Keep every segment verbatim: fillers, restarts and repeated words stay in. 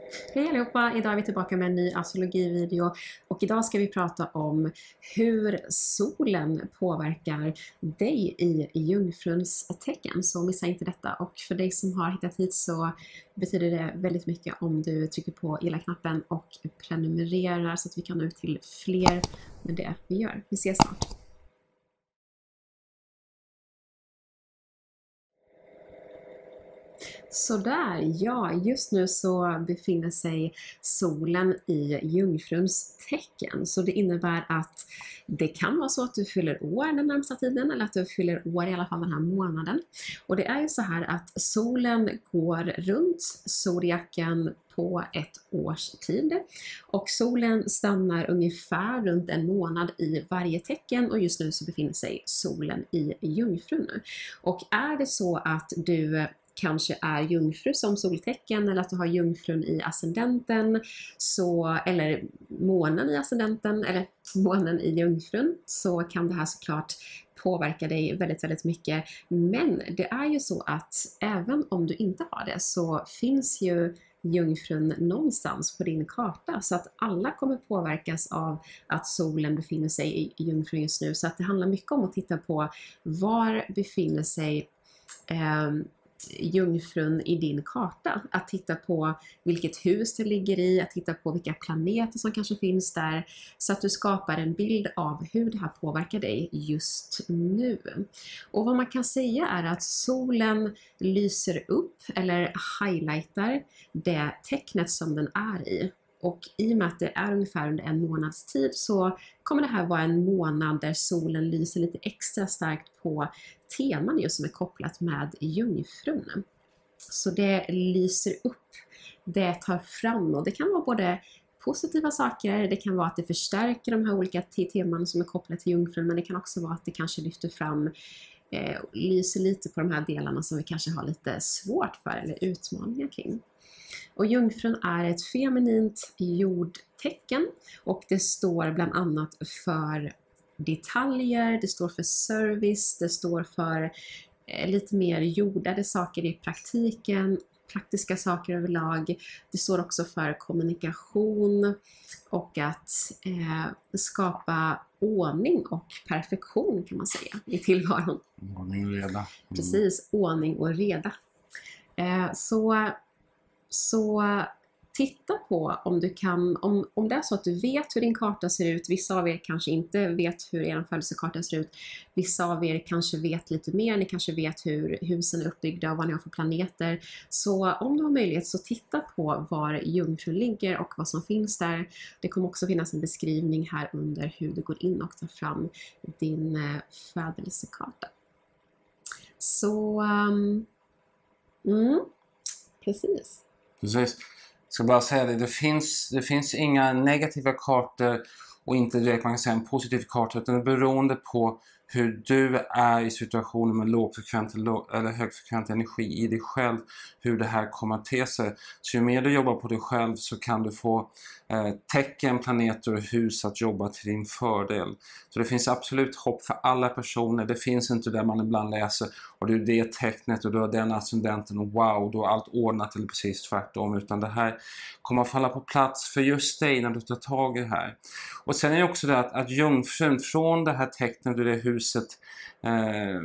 Hej allihopa! Idag är vi tillbaka med en ny astrologivideo och idag ska vi prata om hur solen påverkar dig i jungfruns tecken. Så missa inte detta, och för dig som har hittat hit så betyder det väldigt mycket om du trycker på gilla-knappen och prenumererar så att vi kan nå ut till fler med det vi gör. Vi ses snart! Sådär, ja, just nu så befinner sig solen i jungfruns tecken. Så det innebär att det kan vara så att du fyller år den närmsta tiden, eller att du fyller år i alla fall den här månaden. Och det är ju så här att solen går runt zodiaken på ett års tid. Och solen stannar ungefär runt en månad i varje tecken, och just nu så befinner sig solen i jungfrun. Och är det så att du kanske är jungfru som soltecken, eller att du har jungfrun i ascendenten, så, eller månen i ascendenten, eller månen i jungfrun, så kan det här såklart påverka dig väldigt, väldigt mycket. Men det är ju så att även om du inte har det så finns ju jungfrun någonstans på din karta, så att alla kommer påverkas av att solen befinner sig i jungfrun just nu. Så att det handlar mycket om att titta på var befinner sig eh, jungfrun i din karta, att titta på vilket hus det ligger i, att titta på vilka planeter som kanske finns där, så att du skapar en bild av hur det här påverkar dig just nu. Och vad man kan säga är att solen lyser upp eller highlightar det tecknet som den är i. Och i och med att det är ungefär under en månads tid så kommer det här vara en månad där solen lyser lite extra starkt på teman just som är kopplat med jungfrun. Så det lyser upp, det tar fram, och det kan vara både positiva saker, det kan vara att det förstärker de här olika teman som är kopplat till jungfrun, men det kan också vara att det kanske lyfter fram, eh, lyser lite på de här delarna som vi kanske har lite svårt för eller utmaningar kring. Och jungfrun är ett feminint jordtecken, och det står bland annat för detaljer, det står för service, det står för eh, lite mer jordade saker i praktiken, praktiska saker överlag. Det står också för kommunikation och att eh, skapa ordning och perfektion, kan man säga, i tillvaron. Ordning och reda. Mm. Precis, ordning och reda. Eh, så Så titta på om du kan, om, om det är så att du vet hur din karta ser ut. Vissa av er kanske inte vet hur er födelsekarta ser ut. Vissa av er kanske vet lite mer. Ni kanske vet hur husen är uppbyggda och vad ni har för planeter. Så om du har möjlighet så titta på var jungfrun ligger och vad som finns där. Det kommer också finnas en beskrivning här under hur du går in och tar fram din födelsekarta. Så, um, mm, precis. Precis. Jag ska bara säga det, det finns, det finns inga negativa kartor och inte direkt man kan säga en positiv karta, utan det är beroende på hur du är i situationer med lågfrekvent eller högfrekvent energi i dig själv, hur det här kommer att te sig. Så ju mer du jobbar på dig själv så kan du få eh, tecken, planeter och hus att jobba till din fördel. Så det finns absolut hopp för alla personer. Det finns inte där man ibland läser och du är det tecknet och du har den ascendenten och wow, du har allt ordnat eller precis tvärtom. Utan det här kommer att falla på plats för just dig när du tar tag i det här. Och sen är det också det att, att jungfrun från det här tecknet och det huset eh,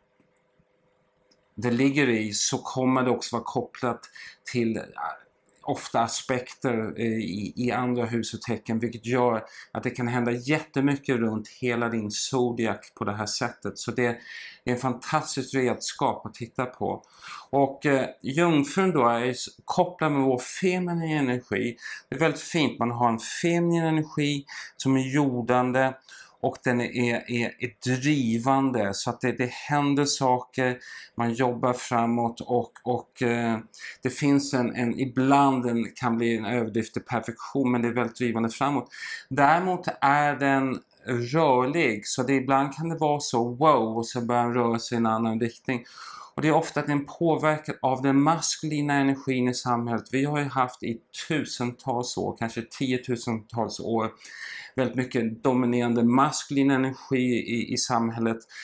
det ligger i, så kommer det också vara kopplat till ofta aspekter i, i andra hus och tecken, vilket gör att det kan hända jättemycket runt hela din zodiac på det här sättet. Så det är en fantastisk redskap att titta på. Och eh, jungfrun då är kopplad med vår feminina energi. Det är väldigt fint, man har en feminin energi som är jordande. Och den är, är, är drivande, så att det, det händer saker, man jobbar framåt och, och eh, det finns en, en, ibland en, kan bli en överdrift till perfektion, men det är väldigt drivande framåt. Däremot är den rörlig, så det, ibland kan det vara så wow och så börjar den röra sig i en annan riktning. Och det är ofta att den påverkar av den maskulina energin i samhället. Vi har ju haft i tusentals år, kanske tiotusentals år, väldigt mycket dominerande maskulin energi i, i samhället.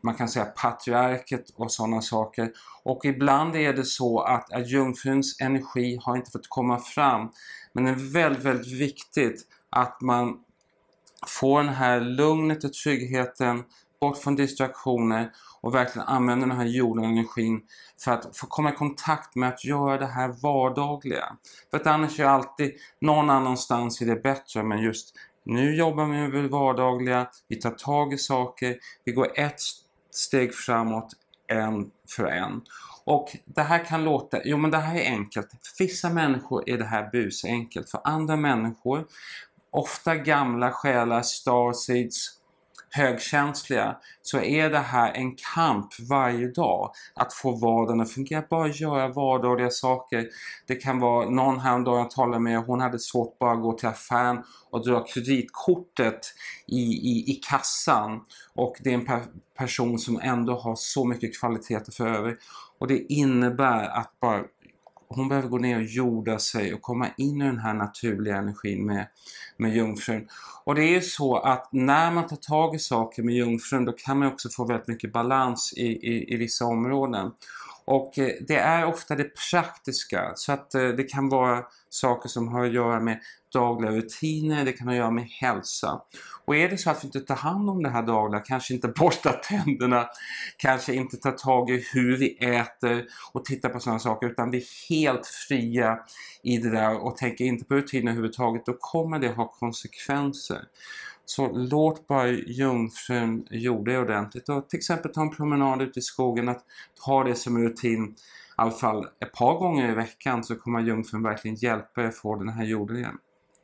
man kan säga patriarket och sådana saker. Och ibland är det så att, att jungfruns energi har inte fått komma fram. Men det är väldigt, väldigt viktigt att man får den här lugnet och tryggheten bort från distraktioner och verkligen använder den här jordenergin för att få komma i kontakt med att göra det här vardagliga. För att annars är alltid någon annanstans är det bättre, men just nu jobbar vi med det vardagliga, vi tar tag i saker, vi går ett steg framåt en för en. Och det här kan låta, jo men det här är enkelt. För vissa människor är det här busenkelt. För andra människor, ofta gamla själar, starseeds, högkänsliga, så är det här en kamp varje dag att få vardagen att fungera. Bara göra vardagliga saker. Det kan vara någon häromdagen jag talade med, hon hade svårt bara att gå till affären och dra kreditkortet i, i, i kassan. Och det är en per, person som ändå har så mycket kvaliteter för övrigt. Och det innebär att bara hon behöver gå ner och jorda sig och komma in i den här naturliga energin med, med jungfrun. Och det är ju så att när man tar tag i saker med jungfrun, då kan man också få väldigt mycket balans i, i, i vissa områden. Och eh, det är ofta det praktiska, så att eh, det kan vara saker som har att göra med dagliga rutiner, det kan ha att göra med hälsa. Och är det så att vi inte tar hand om det här dagliga, kanske inte borstar tänderna, kanske inte tar tag i hur vi äter och tittar på sådana saker, utan vi är helt fria i det där och tänker inte på rutiner överhuvudtaget, då kommer det ha konsekvenser. Så låt bara jungfrun jorda det ordentligt och till exempel ta en promenad ut i skogen, att ha det som rutin i alla fall ett par gånger i veckan, så kommer jungfrun verkligen hjälpa er att få den här jorden igen.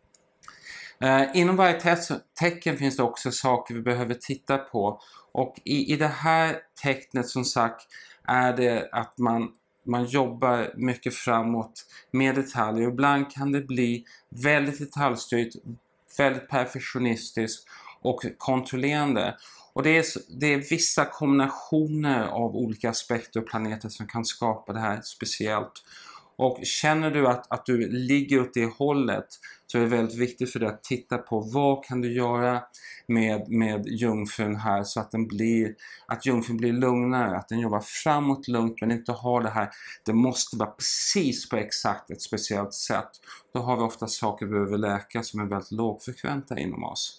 Eh, inom varje te- tecken finns det också saker vi behöver titta på, och i, i det här tecknet som sagt är det att man, man jobbar mycket framåt med detaljer. Ibland kan det bli väldigt detaljstyrt, väldigt perfektionistiskt och kontrollerande. Och det är, det är vissa kombinationer av olika aspekter och planeter som kan skapa det här speciellt. Och känner du att, att du ligger åt det hållet, så är det väldigt viktigt för dig att titta på vad kan du göra med, med jungfrun här, så att, den blir, att jungfrun blir lugnare, att den jobbar framåt lugnt men inte har det här, det måste vara precis på exakt ett speciellt sätt. Då har vi ofta saker vi behöver läka som är väldigt lågfrekventa inom oss.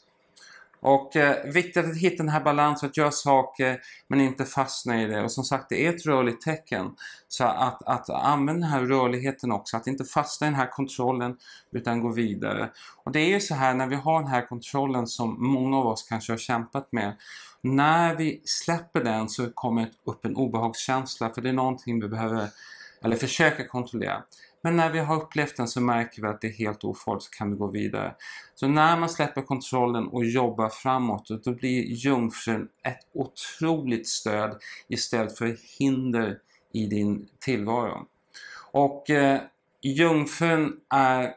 Och eh, viktigt att hitta den här balansen, att göra saker men inte fastna i det. Och som sagt, det är ett rörligt tecken. Så att, att använda den här rörligheten också, att inte fastna i den här kontrollen utan gå vidare. Och det är ju så här, när vi har den här kontrollen som många av oss kanske har kämpat med. När vi släpper den så kommer det upp en obehagskänsla, för det är någonting vi behöver eller försöka kontrollera. Men när vi har upplevt den så märker vi att det är helt ofarligt, så kan vi gå vidare. Så när man släpper kontrollen och jobbar framåt, då blir jungfrun ett otroligt stöd istället för hinder i din tillvaro. Och eh, jungfrun är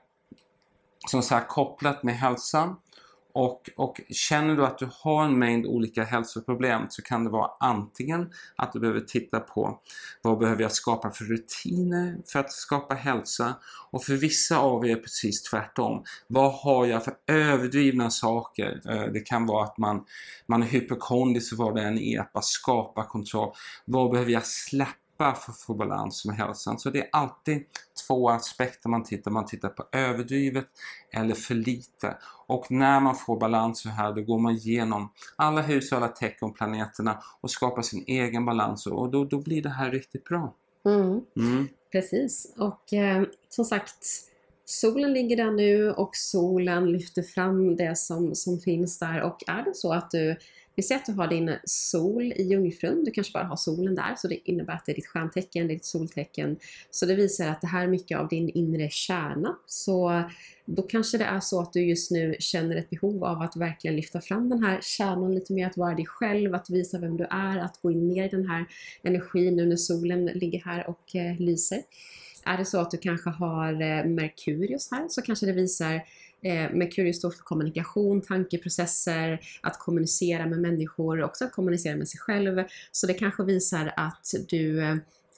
som sagt kopplat med hälsan. Och, och känner du att du har en mängd olika hälsoproblem, så kan det vara antingen att du behöver titta på vad behöver jag skapa för rutiner för att skapa hälsa. Och för vissa av er är precis tvärtom. Vad har jag för överdrivna saker? Det kan vara att man, man är hypokondrisk, vad det än är, att bara skapa kontroll. Vad behöver jag släppa för att få balans med hälsan? Så det är alltid två aspekter man tittar. Man tittar på överdrivet eller för lite. Och när man får balans så här, då går man igenom alla hus och alla tecken och planeterna och skapar sin egen balans. Och då, då blir det här riktigt bra. Mm. Mm. Precis. Och eh, som sagt, solen ligger där nu och solen lyfter fram det som, som finns där. Och är det så att du vi ser att du har din sol i jungfrun, du kanske bara har solen där, så det innebär att det är ditt stjärntecken, det är ditt soltecken. Så det visar att det här är mycket av din inre kärna. Så då kanske det är så att du just nu känner ett behov av att verkligen lyfta fram den här kärnan lite mer, att vara dig själv, att visa vem du är, att gå in ner i den här energin nu när solen ligger här och eh, lyser. Är det så att du kanske har eh, Merkurius här, så kanske det visar Eh, Merkurius står för kommunikation, tankeprocesser, att kommunicera med människor, också att kommunicera med sig själv. Så det kanske visar att du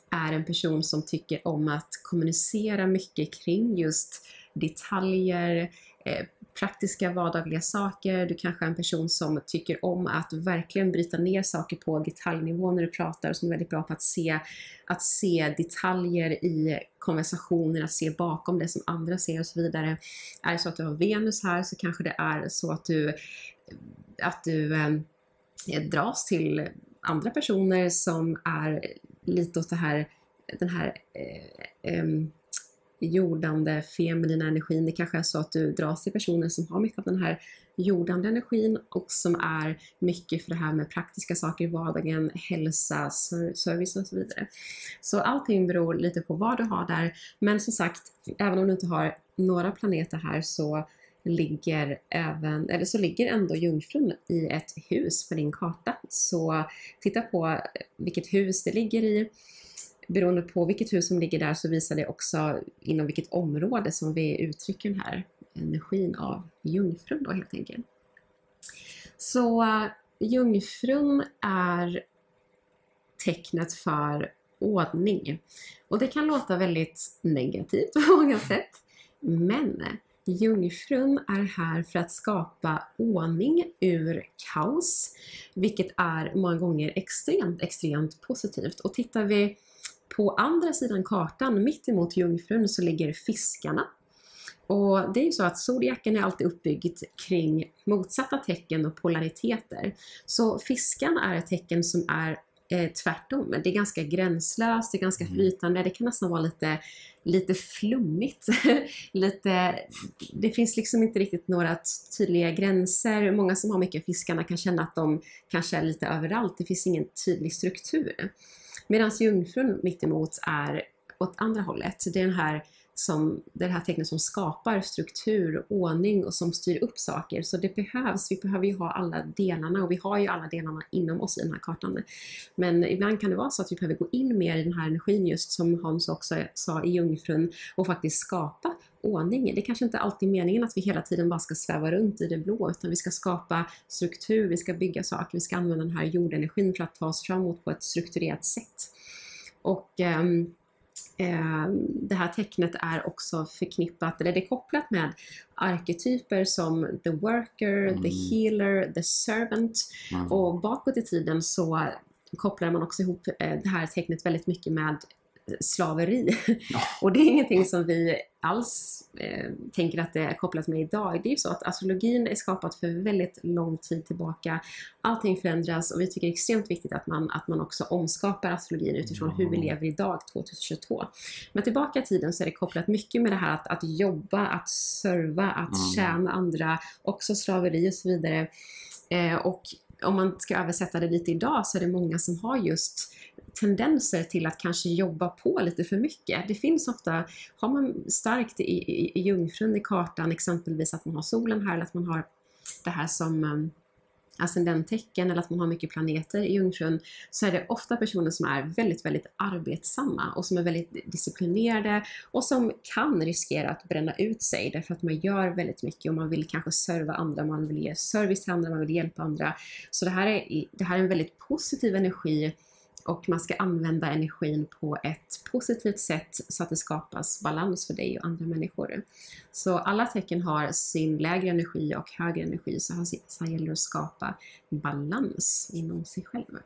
är en person som tycker om att kommunicera mycket kring just detaljer, eh, praktiska vardagliga saker. Du kanske är en person som tycker om att verkligen bryta ner saker på detaljnivå när du pratar, som är väldigt bra på att se, att se detaljer i konversationer, att se bakom det som andra ser och så vidare. Är det så att du har Venus här, så kanske det är så att du, att du eh, dras till andra personer som är lite åt det här, den här eh, eh, jordande feminina energin. Det kanske är så att du dras till personer som har mycket av den här jordande energin och som är mycket för det här med praktiska saker i vardagen, hälsa, service och så vidare. Så allting beror lite på vad du har där. Men som sagt, även om du inte har några planeter här, så ligger även, eller så ligger ändå Jungfrun i ett hus på din karta. Så titta på vilket hus det ligger i. Beroende på vilket hus som ligger där så visar det också inom vilket område som vi uttrycker den här energin av Jungfrun då helt enkelt. Så Jungfrun är tecknet för ordning. Och det kan låta väldigt negativt på många sätt. Men Jungfrun är här för att skapa ordning ur kaos. Vilket är många gånger extremt, extremt positivt. Och tittar vi på andra sidan kartan, mitt emot Jungfrun, så ligger fiskarna. Och det är ju så att zodiaken är alltid uppbyggd kring motsatta tecken och polariteter. Så fiskan är ett tecken som är eh, tvärtom. Det är ganska gränslöst, det är ganska flytande, det kan nästan vara lite, lite flummigt. lite, det finns liksom inte riktigt några tydliga gränser. Många som har mycket fiskarna kan känna att de kanske är lite överallt. Det finns ingen tydlig struktur. Medan Jungfrun mitt emot är åt andra hållet. Det är den här, som, det här tecknet som skapar struktur, ordning och som styr upp saker. Så det behövs, vi behöver ju ha alla delarna, och vi har ju alla delarna inom oss i den här kartan. Men ibland kan det vara så att vi behöver gå in mer i den här energin, just som Hans också sa i Jungfrun, och faktiskt skapa ordning. Det är kanske inte alltid meningen att vi hela tiden bara ska sväva runt i det blå, utan vi ska skapa struktur, vi ska bygga saker, vi ska använda den här jordenergin för att ta oss framåt på ett strukturerat sätt. Och um, det här tecknet är också förknippat, eller det är kopplat med arketyper som the worker, mm. the healer, the servant. Mm. Och bakåt i tiden så kopplar man också ihop det här tecknet väldigt mycket med slaveri. Ja. Och det är ingenting som vi alls eh, tänker att det är kopplat med idag. Det är ju så att astrologin är skapat för väldigt lång tid tillbaka. Allting förändras, och vi tycker det är extremt viktigt att man, att man också omskapar astrologin utifrån mm. hur vi lever idag tjugohundratjugotvå. Men tillbaka i tiden så är det kopplat mycket med det här att, att jobba, att serva, att mm. tjäna andra, också slaveri och så vidare. Eh, och om man ska översätta det lite idag, så är det många som har just tendenser till att kanske jobba på lite för mycket. Det finns ofta, har man starkt i, i, i Jungfrun i kartan, exempelvis att man har solen här, eller att man har det här som um, ascendenttecken, eller att man har mycket planeter i Jungfrun, så är det ofta personer som är väldigt, väldigt arbetsamma och som är väldigt disciplinerade och som kan riskera att bränna ut sig därför att man gör väldigt mycket och man vill kanske serva andra, man vill ge service till andra, man vill hjälpa andra. Så det här är, det här är en väldigt positiv energi, och man ska använda energin på ett positivt sätt så att det skapas balans för dig och andra människor. Så alla tecken har sin lägre energi och högre energi, så här gäller det att skapa balans inom sig själv.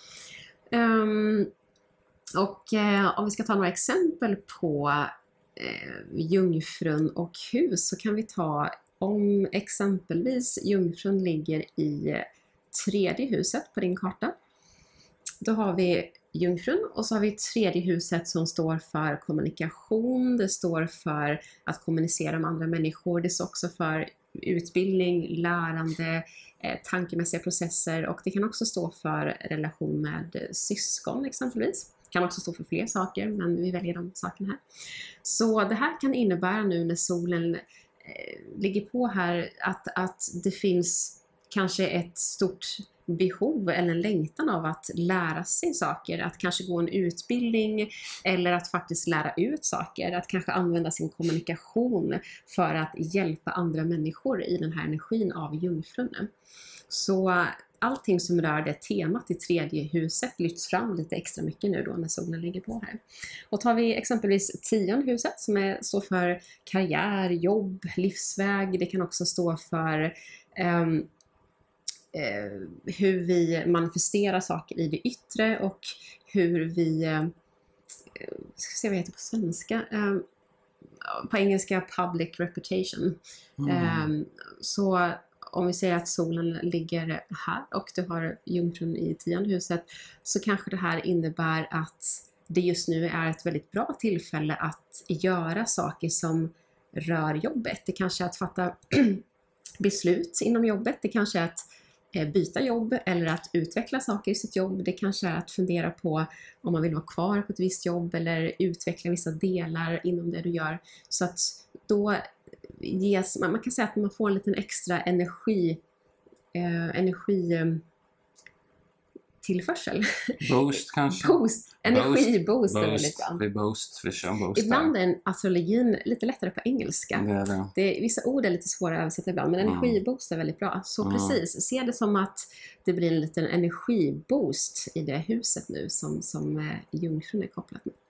Um, och eh, om vi ska ta några exempel på eh, Jungfrun och hus, så kan vi ta om exempelvis Jungfrun ligger i tredje huset på din karta. Då har vi Jungfrun, och så har vi tredje huset som står för kommunikation, det står för att kommunicera med andra människor, det står också för utbildning, lärande, eh, tankemässiga processer, och det kan också stå för relation med syskon exempelvis. Det kan också stå för fler saker, men vi väljer de sakerna här. Så det här kan innebära nu när solen eh, ligger på här att, att det finns kanske ett stort behov eller en längtan av att lära sig saker, att kanske gå en utbildning eller att faktiskt lära ut saker, att kanske använda sin kommunikation för att hjälpa andra människor i den här energin av Jungfrun. Så allting som rör det temat i tredje huset lyfts fram lite extra mycket nu då när solen ligger på här. Och tar vi exempelvis tionde huset som är, står för karriär, jobb, livsväg. Det kan också stå för um, uh, hur vi manifesterar saker i det yttre och hur vi, uh, ska se vad det heter på svenska, uh, på engelska public reputation. Mm. Um, så om vi säger att solen ligger här och du har jungfrun i tionde huset, så kanske det här innebär att det just nu är ett väldigt bra tillfälle att göra saker som rör jobbet. Det kanske är att fatta beslut inom jobbet, det kanske är att byta jobb eller att utveckla saker i sitt jobb. Det kanske är att fundera på om man vill vara kvar på ett visst jobb eller utveckla vissa delar inom det du gör. Så att då ges, man kan säga att man får en liten extra energi, eh, energi eh, tillförsel. Boost kanske? Boost. Energiboost är väldigt bra. Vi boost, vi kör boost. Ibland är astrologin lite lättare på engelska. Det är det. Det är, vissa ord är lite svåra att översätta ibland, men Mm. energiboost är väldigt bra. Så Mm. precis, se det som att det blir en liten energiboost i det huset nu som, som eh, jungfrun är kopplat med.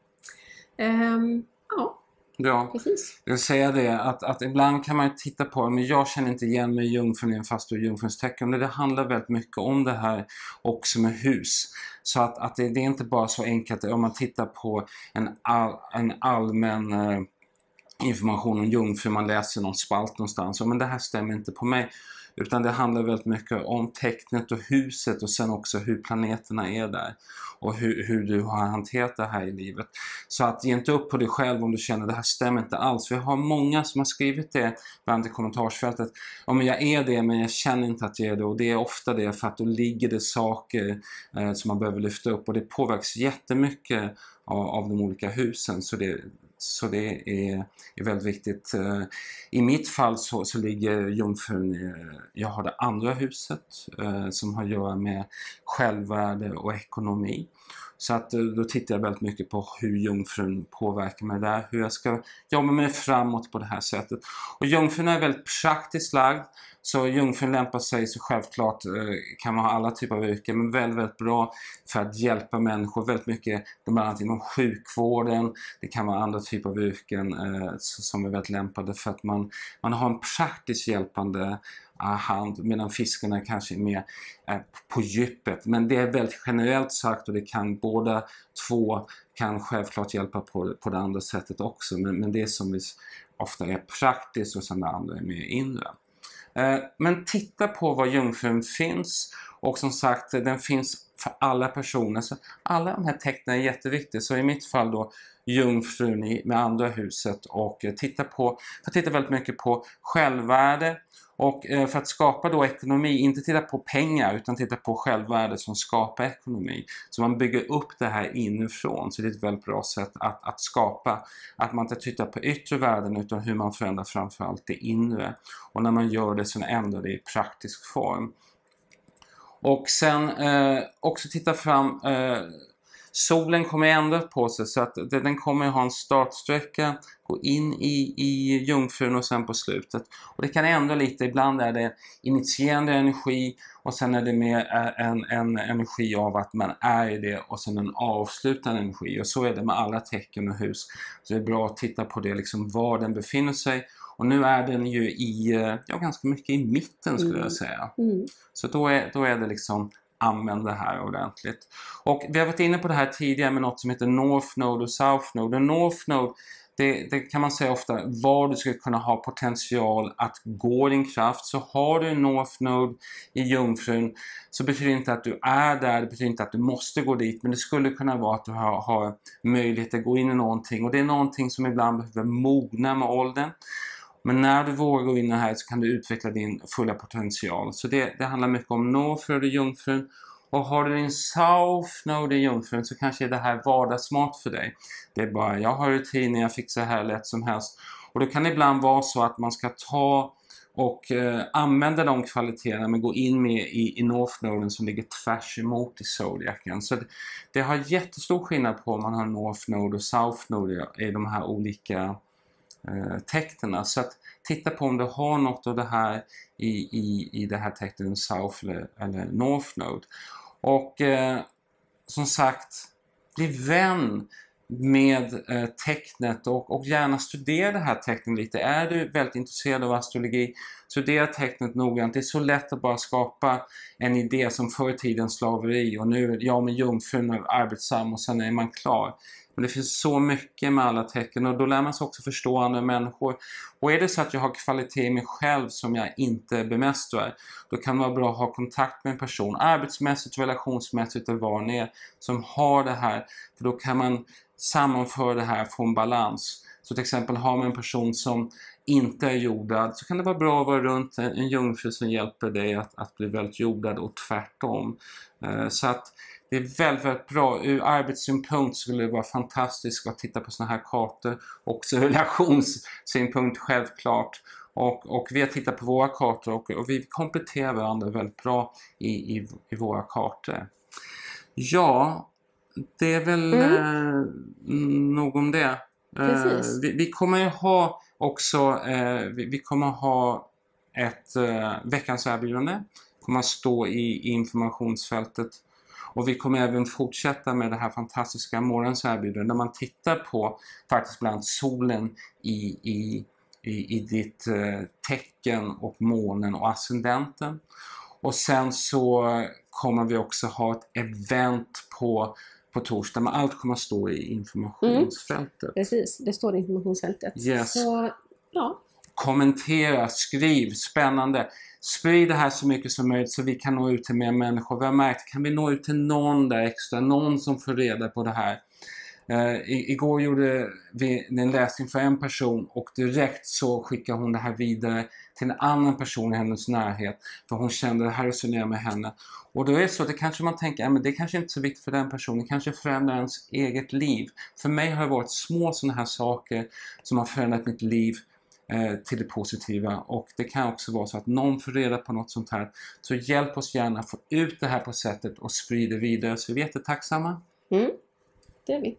Um, ja. Ja, precis. jag säger det att, att ibland kan man ju titta på, men jag känner inte igen mig i jungfrun i en fast och jungfruns tecken. Det handlar väldigt mycket om det här också med hus. Så att, att det, det är inte bara så enkelt om man tittar på en, all, en allmän eh, information om jungfrun, man läser någon spalt någonstans. Men det här stämmer inte på mig. Utan det handlar väldigt mycket om tecknet och huset och sen också hur planeterna är där. Och hur, hur du har hanterat det här i livet. Så att ge inte upp på dig själv om du känner att det här stämmer inte alls. Vi har många som har skrivit det bland i kommentarsfältet. Ja, men jag är det men jag känner inte att jag är det. Och det är ofta det för att då ligger det saker eh, som man behöver lyfta upp. Och det påverkas jättemycket av, av de olika husen. Så det Så det är, är väldigt viktigt. I mitt fall så, så ligger jungfrun, jag har det andra huset eh, som har att göra med självvärde och ekonomi. Så att då tittar jag väldigt mycket på hur jungfrun påverkar mig där. Hur jag ska jobba mig framåt på det här sättet. Och jungfrun är väldigt praktiskt lagd. Så jungfrun lämpar sig så självklart eh, kan man ha alla typer av yrken. Men väldigt, väldigt bra för att hjälpa människor. Väldigt mycket bland annat inom sjukvården. Det kan vara andra typer av yrken eh, som är väldigt lämpade. För att man, man har en praktiskt hjälpande hand, medan fiskarna kanske är mer eh, på djupet. Men det är väldigt generellt sagt och det kan båda två kan självklart hjälpa på, på det andra sättet också. Men, men det som ofta är praktiskt och sen det andra är mer inre. Eh, men titta på var jungfrun finns och som sagt den finns för alla personer. Så alla de här tecknen är jätteviktiga. Så i mitt fall då jungfrun i, med andra huset och eh, titta på, jag tittar väldigt mycket på självvärde. Och för att skapa då ekonomi, inte titta på pengar utan titta på självvärde som skapar ekonomi. Så man bygger upp det här inifrån. Så det är ett väldigt bra sätt att, att skapa. Att man inte tittar på yttre värden utan hur man förändrar framförallt det inre. Och när man gör det så ändrar det i praktisk form. Och sen eh, också titta fram... Eh, Solen kommer ändra på sig så att den kommer ha en startsträcka, gå in i, i jungfrun och sen på slutet. Och det kan ändra lite, ibland är det initierande energi och sen är det mer en, en energi av att man är i det och sen en avslutande energi. Och så är det med alla tecken och hus. Så det är bra att titta på det, liksom var den befinner sig. Och nu är den ju i, ja, ganska mycket i mitten skulle jag säga. Mm. Så då är, då är det liksom... använda det här ordentligt. Och vi har varit inne på det här tidigare med något som heter North Node och South Node. Och North Node, det, det kan man säga ofta, var du ska kunna ha potential att gå din kraft. Så har du en North Node i jungfrun så betyder det inte att du är där, det betyder inte att du måste gå dit. Men det skulle kunna vara att du har, har möjlighet att gå in i någonting. Och det är någonting som ibland behöver mogna med åldern. Men när du vågar gå in här så kan du utveckla din fulla potential. Så det, det handlar mycket om North Node i jungfrun. Och har du din South Node i jungfrun så kanske det här vardagsmat för dig. Det är bara, jag har rutiner, jag fixar här lätt som helst. Och då kan det ibland vara så att man ska ta och eh, använda de kvaliteterna men gå in med i, i North Noden som ligger tvärs emot i Zodiacen. Så det, det har jättestor skillnad på om man har North Node och South Node i de här olika eh, tecknen. Så att titta på om du har något av det här i, i, i det här tecknen South eller, eller North Node. Och eh, som sagt, bli vän med eh, tecknet och, och gärna studera det här tecknet lite. Är du väldigt intresserad av astrologi, studera tecknet noggrant. Det är så lätt att bara skapa en idé som förr i tiden slaveri och nu är jag med jungfrun och arbetsam och sen är man klar. Men det finns så mycket med alla tecken och då lär man sig också förstå andra människor. Och är det så att jag har kvalitet i mig själv som jag inte bemästrar, då kan det vara bra att ha kontakt med en person, arbetsmässigt, relationsmässigt eller vad det är, som har det här. För då kan man sammanföra det här från balans. Så till exempel har man en person som inte är jordad, så kan det vara bra att vara runt en, en jungfru som hjälper dig att, att bli väldigt jordad och tvärtom. Uh, så att det är väldigt, väldigt bra. Ur arbetssynpunkt skulle det vara fantastiskt att titta på såna här kartor. Också relationssynpunkt självklart. Och, och vi har tittat på våra kartor och, och vi kompletterar varandra väldigt bra i, i, i våra kartor. Ja, det är väl mm. eh, nog om det. Eh, vi, vi kommer ju ha också, eh, vi, vi kommer ha ett eh, veckans erbjudande. Det kommer att stå i, i informationsfältet. Och vi kommer även fortsätta med det här fantastiska morgons erbjudande där man tittar på faktiskt bland annat solen i, i, i, i ditt eh, tecken och månen och ascendenten. Och sen så kommer vi också ha ett event på, på torsdag, men allt kommer att stå i informationsfältet. Mm, precis, det står i informationsfältet. Yes. Så, ja. Kommentera, skriv, spännande. Sprid det här så mycket som möjligt så vi kan nå ut till mer människor. Vi har märkt, kan vi nå ut till någon där extra, någon som får reda på det här. Uh, i, igår gjorde vi en läsning för en person och direkt så skickade hon det här vidare till en annan person i hennes närhet. För hon kände det här resonerar med henne. Och då är det så, det kanske man tänker, ja, men det kanske inte är så viktigt för den personen. Det kanske förändrar ens eget liv. För mig har det varit små sådana här saker som har förändrat mitt liv till det positiva, och det kan också vara så att någon får reda på något sånt här, så hjälp oss gärna få ut det här på sättet och sprida vidare, så vi är jättetacksamma. Mm, det är vi.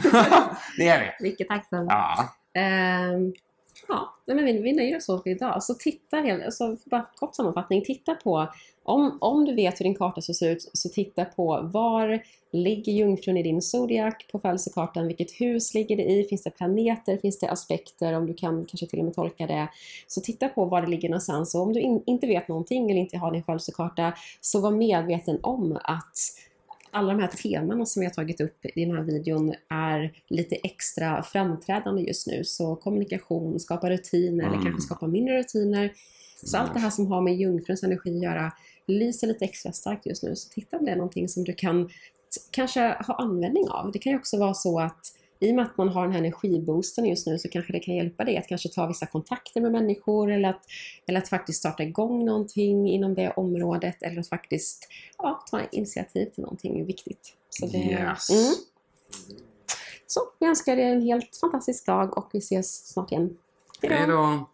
Det är vi. Mycket tacksamma. Ja. Um, ja, men vi, vi nöjer oss för idag. Så titta, alltså, bara kort sammanfattning, titta på Om, om du vet hur din karta ser ut, så titta på var ligger jungfrun i din zodiac på födelsekartan, vilket hus ligger det i, finns det planeter, finns det aspekter, om du kan kanske till och med tolka det. Så titta på var det ligger någonstans, och om du in, inte vet någonting eller inte har din födelsekarta, så var medveten om att alla de här temana som jag har tagit upp i den här videon är lite extra framträdande just nu. Så kommunikation, skapa rutiner mm. eller kanske skapa mindre rutiner. Så allt det här som har med jungfruns energi att göra lyser lite extra starkt just nu. Så titta om det är någonting som du kan kanske ha användning av. Det kan ju också vara så att i och med att man har den här energiboosten just nu, så kanske det kan hjälpa dig att kanske ta vissa kontakter med människor, eller att, eller att faktiskt starta igång någonting inom det området, eller att faktiskt ja, ta initiativ till någonting viktigt. Så, det, yes. mm. Så jag önskar dig en helt fantastisk dag och vi ses snart igen. Hej då!